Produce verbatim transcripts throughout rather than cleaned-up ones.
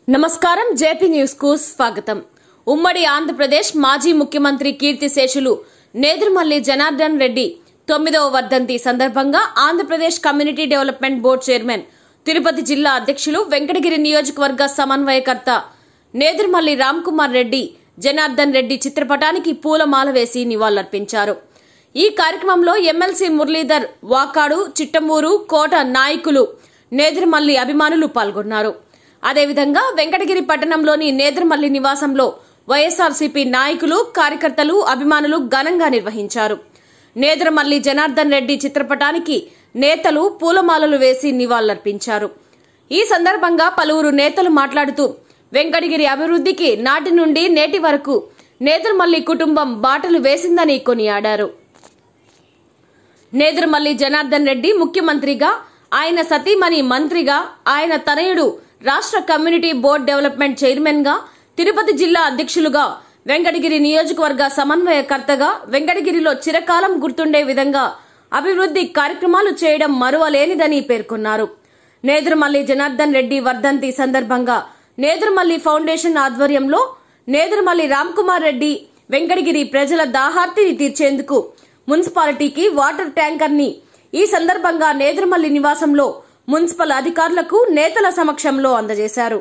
నమస్కారం JP news కు స్వాగతం। ఉమ్మడి ఆంధ్రప్రదేశ్ మాజీ ముఖ్యమంత్రి కీర్తిశేషులు నేదురుమల్లి జనార్దన్ రెడ్డి తొమ్మిదవ వర్ధంతి సందర్భంగా Andhra Pradesh community development board chairman Tirupati జిల్లా అధ్యక్షులు వెంకటగిరి నియోజకవర్గ సమన్వయకర్త నేదురుమల్లి రామ్కుమార్ రెడ్డి జనార్దన్ రెడ్డి చిత్రపటానికి పూలమాల వేసి నివాళులర్పించారు। ఈ కార్యక్రమంలో ఎమ్మెల్సీ మురళీధర్ వాకాడు, చిట్టమూరు, కోట నాయకులు, నేదురుమల్లి అభిమానులు పాల్గొన్నారు। అదేవిధంగా వెంకటగిరి పట్టణంలోని నేదురుమల్లి నివాసంలో వైఎస్ఆర్సీపీ నాయకులు, కార్యకర్తలు, అభిమానులు ఘనంగా నిర్వహించారు। నేదురుమల్లి జనార్దన్ రెడ్డి చిత్రపటానికి నేతలు పూలమాలలు వేసి నివాళులర్పించారు। ఈ సందర్భంగా పలువురు నేతలు మాట్లాడుతూ వెంకటగిరి అభివృద్ధికి నాటి నుండి నేటి వరకు నేదురుమల్లి కుటుంబం బాటలు వేసిందని కొనియాడారు। నేదురుమల్లి జనార్దన్ రెడ్డి ముఖ్యమంత్రిగా, ఆయన సతీమణి మంత్రిగా, ఆయన తనయుడు రాష్ట్ర కమ్యూనిటీ బోర్డు డెవలప్మెంట్ చైర్మన్ గా, తిరుపతి జిల్లా అధ్యక్షులుగా, వెంకటగిరి నియోజకవర్గ సమన్వయకర్తగా వెంకటగిరిలో చిరకాలం గుర్తుండే విధంగా అభివృద్ధి కార్యక్రమాలు చేయడం మరువలేనిదని పేర్కొన్నారు। నేదురుమల్లి జనార్దన్ రెడ్డి వర్ధంతి సందర్భంగా నేదురుమల్లి ఫౌండేషన్ ఆధ్వర్యంలో నేదురుమల్లి రామ్కుమార్ రెడ్డి వెంకటగిరి ప్రజల దాహార్తిని తీర్చేందుకు మున్సిపాలిటీకి వాటర్ ట్యాంకర్ ని ఈ సందర్భంగా నేదురుమల్లి నివాసంలో మున్సిపల్ అధికారులకు నేతల సమక్షంలో అందజేశారు।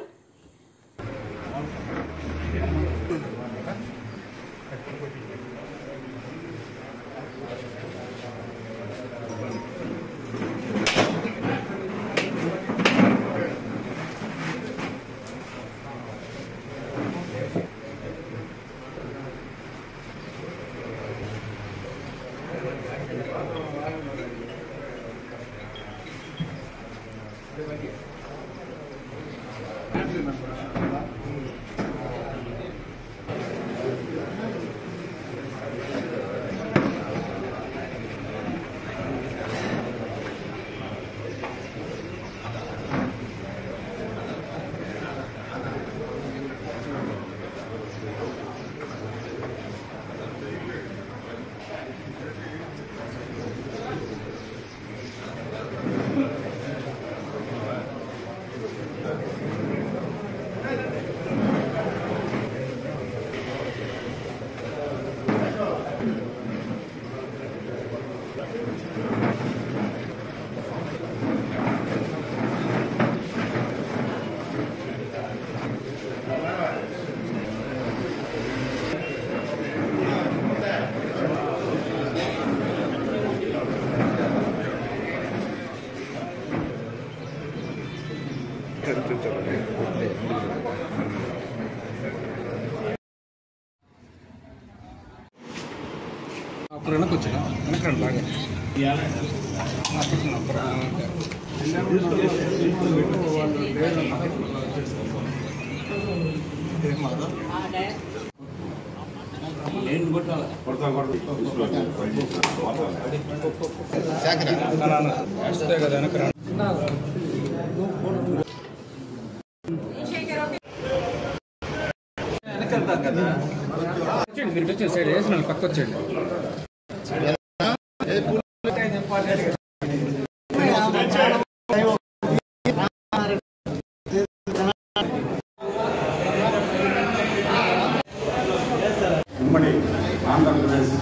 ఉమ్మడి ఆంధ్రప్రదేశ్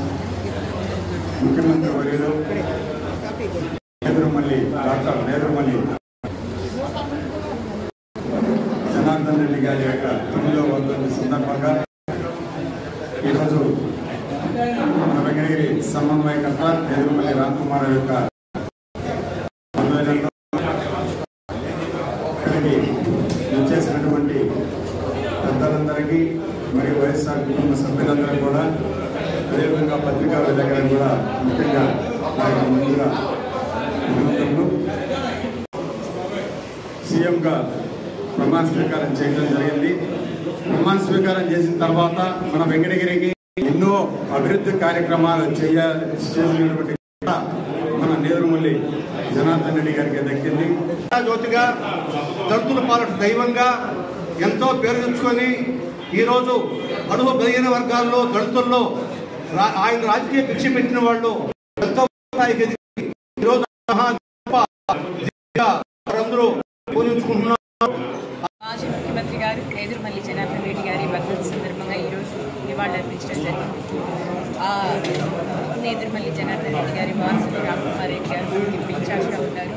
ముఖ్యమంత్రి వర్యులు నేదురుమల్లి డాక్టర్ నేదురుమల్లి జనార్దన్ రెడ్డి గారి యొక్క తొమ్మిదవ వర్ధంతి సందర్భంగా ఈరోజు మన వెంకటగిరి సమన్వయకర్త నేదురుమల్లి రామ్కుమార్ యొక్క ఇక్కడికి వచ్చేసినటువంటి పెద్దలందరికీ మరియు వైఎస్ఆర్ కుటుంబ సభ్యులందరూ కూడా, అదేవిధంగా పత్రికా విలేకరులు కూడా ముఖ్యంగా నాకు ముందుగా అభినందనలు। సీఎంగా ప్రమాణ స్వీకారం చేయడం జరిగింది। ప్రమాణ స్వీకారం చేసిన తర్వాత మన వెంకటగిరికి ఎన్నో అభివృద్ధి కార్యక్రమాలు చేయ చేసినటువంటి మన నేదురుమల్లి జనార్దన్ రెడ్డి గారికి దక్కింది। జ్యోతిగా, దళితుల పాలన దైవంగా ఎంతో పేరు తెచ్చుకొని ఈరోజు అడుగు బలహీన వర్గాల్లో, దళితుల్లో ఆయన రాజకీయ భిక్ష పెట్టిన వాళ్ళు ఎంతో స్థాయికి ఎదిగి ఈరోజు అందరూ పూజించుకుంటున్నారు। మాజీ ముఖ్యమంత్రి గారి నేదురుమల్లి జనార్దన్ రెడ్డి గారి వర్ధంతి సందర్భంగా ఈరోజు నివాళులు అర్పించడం జరిగింది. నేదురుమల్లి జనార్దన్ రెడ్డి గారి వారసులు రామ్కుమార్ రెడ్డి గారు ఇప్పుడు ఇన్ఛార్జ్గా ఉంటారు.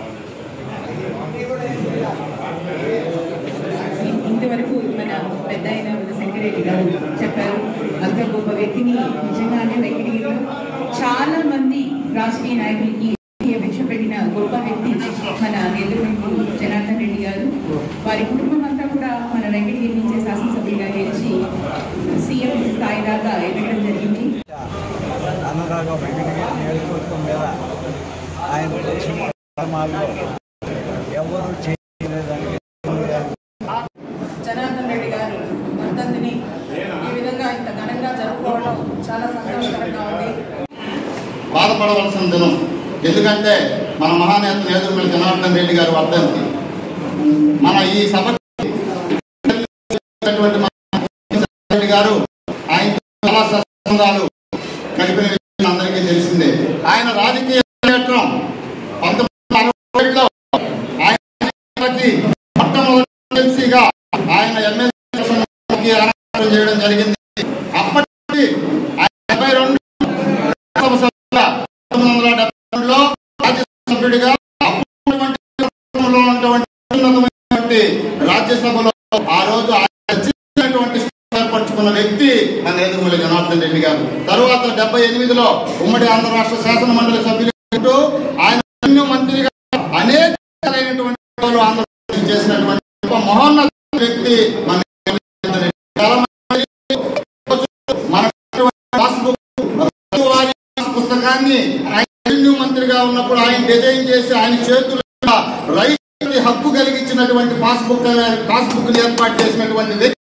ఇంతవరకు మన పెద్ద అయిన శంకరెడ్డి గారు చెప్పారు. అంత గొప్ప వ్యక్తిని నిజంగానే వెంకటగిరిలో చాలా మంది రాజకీయ నాయకులకి భిక్ష పెట్టిన గొప్ప వ్యక్తి మన నేదురుమల్లి జనార్దన్ రెడ్డి గారు. వారి కుటుంబం అంతా కూడా మన వెంకటగిరి నుంచే శాసనసభ్యులుగా గెలిచి సీఎం స్థాయి దాకా ఎదగడం జరిగింది. అనురాగ వెంకటగిరి నియోజకవర్గం మీద ఆయన చేసిన కార్యక్రమాల్లో ఎవరు చేయలేదని జనార్దన్ రెడ్డి గారు వర్ధంతిని ఈ విధంగా ఇంత ఘనంగా జరుపుకోవడం చాలా సంతోషకరంగా ఉంది. బాధపడవలసిన దినం, ఎందుకంటే మన మహానేత నేదురుమల్లి జనార్దన్ రెడ్డి గారు వర్ధంతి. మన ఈ సభ గారు ఆయన చాలా సంబంధాలు కలిపిన విషయం అందరికీ తెలిసిందే. ఆయన రాజకీయ క్షేత్రం పంతొమ్మిది అరవై ఏడులో ఆయన మొట్టమొదటిగా ఆయన ఎమ్మెల్యే అనంతరం చేయడం జరిగింది. అప్పటి నుంచి డెబ్బై రెండు పంతొమ్మిది వందల డెబ్బై రెండులో రాజ్యసభ్యుడిగా ఉన్నటువంటి రాజ్యసభలో ఆ రోజు ఏర్పరచుకున్న వ్యక్తి మన నేదురుమల్లి జనార్దన్ రెడ్డి గారు. తరువాత డెబ్బై ఎనిమిదిలో ఉమ్మడి ఆంధ్ర రాష్ట్ర శాసన మండలి సభ్యులు ఆయన మంత్రిగా అనేక ఆంధ్రప్రదేశ్ చేసినటువంటి మహోన్నత వ్యక్తి మన పుస్తకాన్ని ఆయన రెవెన్యూ మంత్రిగా ఉన్నప్పుడు ఆయన డిజైన్ చేసి ఆయన చేతులు రైతు హక్కు కలిగించినటువంటి పాస్బుక్ పాస్బుక్ ఏర్పాటు చేసినటువంటి వ్యక్తి.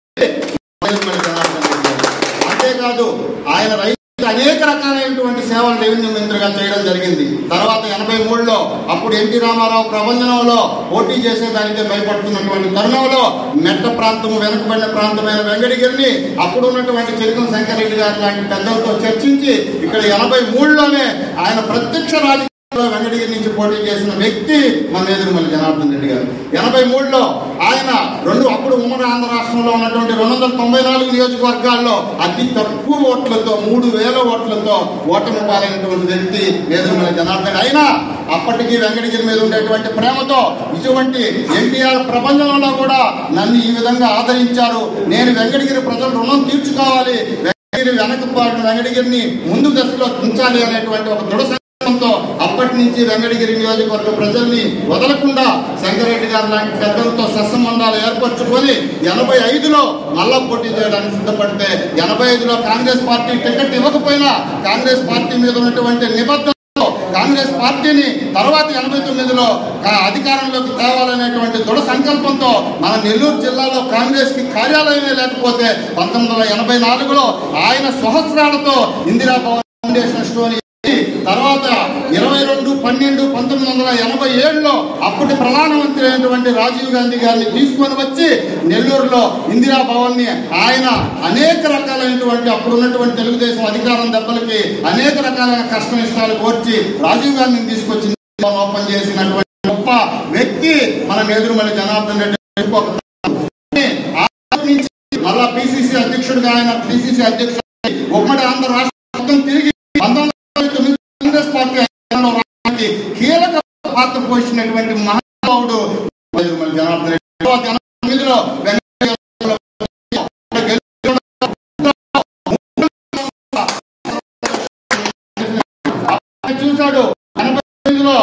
అంతేకాదు ఆయన రైతు అనేక రకాలైనటువంటి సేవలు రెవెన్యూ మంత్రిగా చేయడం జరిగింది. తర్వాత ఎనభై మూడులో అప్పుడు ఎన్టీ రామారావు ప్రబంధనంలో పోటీ చేసేదానికే భయపడుతున్నటువంటి తరుణంలో మెట్ట ప్రాంతం వెనుకబడిన ప్రాంతమైన వెంకటగిరిని అప్పుడు ఉన్నటువంటి చెరుకుల శంకరెడ్డి గారు లాంటి పెద్దలతో చర్చించి ఇక్కడ ఎనభై మూడులోనే ఆయన ప్రత్యక్ష రాజకీయ వెంకటగిరి నుంచి పోటీ చేసిన వ్యక్తి మన నేదురుమల్లి జనార్దన్ రెడ్డి గారు. ఎనభై మూడులో ఆయన రెండు అప్పుడు ఉమ్మడి ఆంధ్ర రాష్ట్రంలో ఉన్నటువంటి రెండు వందల తొంభై నాలుగు నియోజకవర్గాల్లో అతి తక్కువ ఓట్లతో మూడు వేల ఓట్లతో ఓటమి పాలైనటువంటి వ్యక్తి నేదురుమల్లి జనార్దన్. అయినా అప్పటికి వెంకటగిరి మీద ఉండేటువంటి ప్రేమతో ఇటువంటి ఎన్టీఆర్ ప్రపంచంలో కూడా నన్ను ఈ విధంగా ఆదరించారు. నేను వెంకటగిరి ప్రజల రుణం తీర్చుకోవాలి, వెంకటగిరి వెనకపాటు వెంకటగిరిని ముందు దశలో ఉంచాలి అనేటువంటి ఒక దృఢ అప్పటి నుంచి వెంకటగిరి నియోజకవర్గ ప్రజల్ని వదలకుండా శంకరెడ్డి గారు లాంటి పెద్దలతో సత్సంబంధాలు ఏర్పరచుకొని ఎనభై ఐదులో మళ్ళా పోటీ చేయడానికి సిద్ధపడితే ఎనభై ఐదులో కాంగ్రెస్ పార్టీ టికెట్ ఇవ్వకపోయినా కాంగ్రెస్ పార్టీ మీద ఉన్నటువంటి నిబద్ధతతో కాంగ్రెస్ పార్టీని తర్వాత ఎనభై తొమ్మిదిలో అధికారంలోకి తేవాలనేటువంటి దృఢ సంకల్పంతో మన నెల్లూరు జిల్లాలో కాంగ్రెస్ కి కార్యాలయమే లేకపోతే పంతొమ్మిది వందల ఎనభై నాలుగులో ఆయన స్వహస్రాలతో ఇందిరా భవన్ ఫౌండేషన్ స్టోరీ తర్వాత ఇరవై రెండు పన్నెండు పంతొమ్మిది వందల ఎనభై ఏడులో అప్పటి ప్రధానమంత్రి అయినటువంటి రాజీవ్ గాంధీ గారిని తీసుకొని వచ్చి నెల్లూరులో ఇందిరా భవన్ ని ఆయన అనేక రకాలైనటువంటి అప్పుడు ఉన్నటువంటి తెలుగుదేశం అధికారం దెబ్బలకి అనేక రకాలైన కష్ట నష్టాలు కోర్చి రాజీవ్ గాంధీని తీసుకొచ్చి ఓపెన్ చేసినటువంటి గొప్ప వ్యక్తి మన నేదురుమల్లి జనార్దన్ రెడ్డి. మళ్ళా పిసిసి అధ్యక్షుడిగా ఆయన పిసిసి అధ్యక్షుడు ఉమ్మడి ఆంధ్ర రాష్ట్రం తిరిగి పంతొమ్మిది కాంగ్రెస్ పార్టీ కీలక పాత్ర పోషించినటువంటి మహానుభావుడు నేదురుమల్లి జనార్దన్ రెడ్డి. చూశాడు ఎనభై తొమ్మిదిలో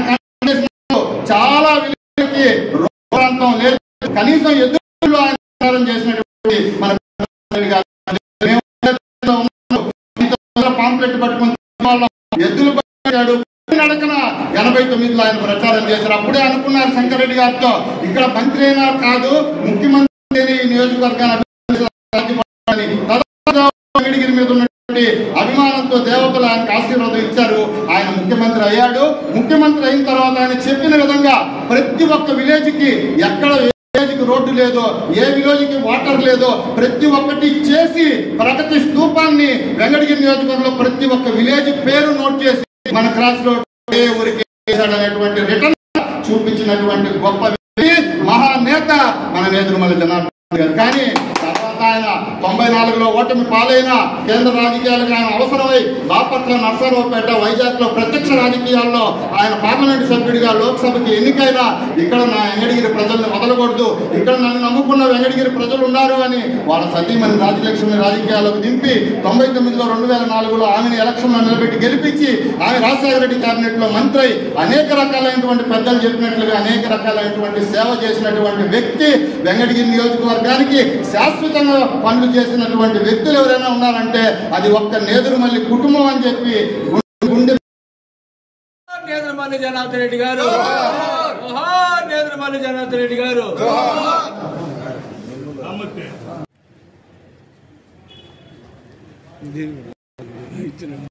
చాలా విలువకి ప్రాంతం లేదు, కనీసం ఎదురులో ఆయన చేసినటువంటి మన పాంప్లెట్ పట్టుకుని ఎద్దులు పట్టాడు నడకన ఎనభై తొమ్మిదిలో ఆయన ప్రచారం చేశారు. అప్పుడే అనుకున్నారు శంకరెడ్డి గారితో ఇక్కడ మంత్రి అయినా కాదు ముఖ్యమంత్రి నియోజకవర్గాన్ని వెంకటగిరి మీద ఉన్నటువంటి అభిమానంతో దేవతలు ఆయనకు ఆశీర్వాదం ఇచ్చారు. ఆయన ముఖ్యమంత్రి అయ్యాడు. ముఖ్యమంత్రి అయిన తర్వాత ఆయన చెప్పిన విధంగా ప్రతి ఒక్క విలేజ్ కి ఎక్కడ విలేజ్కి రోడ్డు లేదో ఏ విలేజ్కి వాటర్ లేదో ప్రతి ఒక్కటి చేసి ప్రగతి స్తూపాన్ని వెంకటగిరి నియోజకవర్గంలో ప్రతి ఒక్క విలేజ్ పేరు నోట్ చేసి మన క్రాస్ రోడ్ ఏ ఊరికి అనేటువంటి రిటర్న్ చూపించినటువంటి గొప్ప వ్యక్తి మహానేత మన నేదురుమల్లి జనార్దన్. కానీ తర్వాత ఆయన తొంభై నాలుగులో ఓటమి పాలైన కేంద్ర రాజకీయాలకు ఆయన అవసరమై బాపట్ల నర్సరావుపేట వైజాగ్ లో ప్రత్యక్ష రాజకీయాల్లో ఆయన పార్లమెంట్ సభ్యుడిగా లోక్సభకి ఎన్నికైనా ఇక్కడ నా వెంకటగిరి ప్రజల్ని వదలకూడదు, ఇక్కడ నన్ను నమ్ముకున్న వెంకటగిరి ప్రజలు ఉన్నారు అని వాళ్ళ సతీమణి రాజలక్ష్మి రాజకీయాలకు దింపి తొంభై తొమ్మిదిలో రెండు వేల నాలుగులో ఆమెను ఎలక్షన్ లో నిలబెట్టి గెలిపించి ఆమె రాజశేఖర రెడ్డి కేబినెట్ లో మంత్రి అయి అనేక రకాలైనటువంటి పెద్దలు చెప్పినట్లుగా అనేక రకాలైనటువంటి సేవ చేసినటువంటి వ్యక్తి వెంకటగిరి నియోజకవర్గానికి శాశ్వతంగా పనులు చేసినటువంటి వ్యక్తులు ఎవరైనా ఉన్నారంటే అది ఒక్క నేదురుమల్లి కుటుంబం అని చెప్పి గుండె నేదురుమల్లి జనార్దన్ రెడ్డి గారు, నేదురుమల్లి జనార్దన్ రెడ్డి గారు.